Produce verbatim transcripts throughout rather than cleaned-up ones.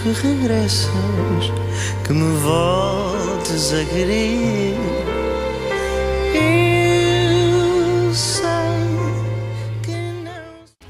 que regressas, que me voltes a querer. Eu sei que não.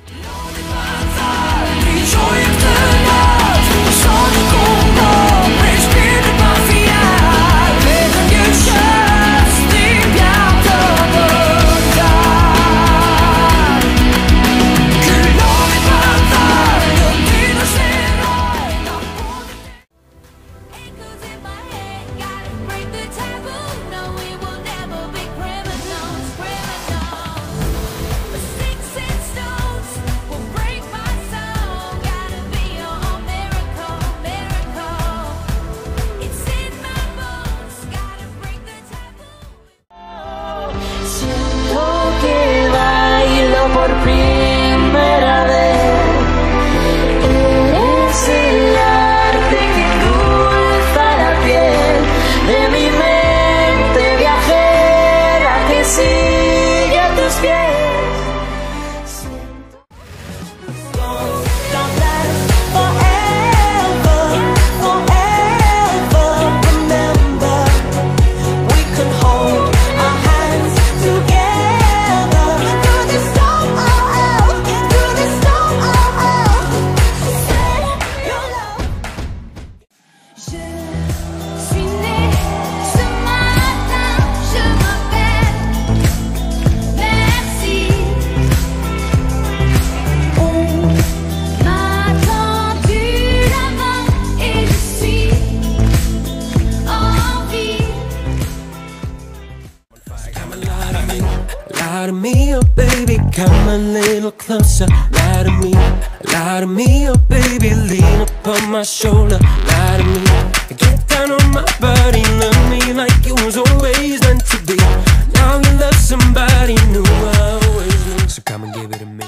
Lie to me, oh baby, come a little closer. Lie to me, lie to me, oh baby, lean upon my shoulder. Lie to me, get down on my body, love me like it was always meant to be. Now you love somebody new, I always knew. So come and give it to me.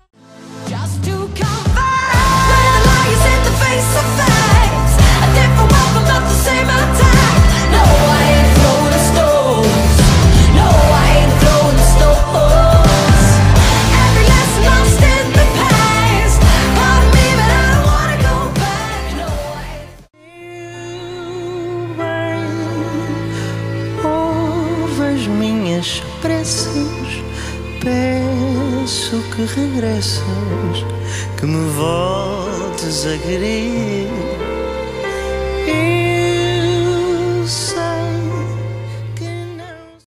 Just to confide, when the lies in the face of facts, a different welcome, not the same attack. No, I ain't throwing the stones. No, I ain't throwing the stones. Every lesson lost in the past. Pardon me, but I don't wanna go back. No, I ain't. Ouve as minhas preces, peço que regressas, que me voltes a querer.